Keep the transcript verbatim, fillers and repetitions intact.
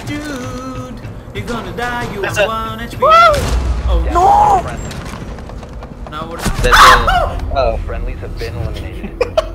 dude. You're gonna die. You That's are a- one H P. Oh No! Now what? That's a, oh, friendlies have been eliminated.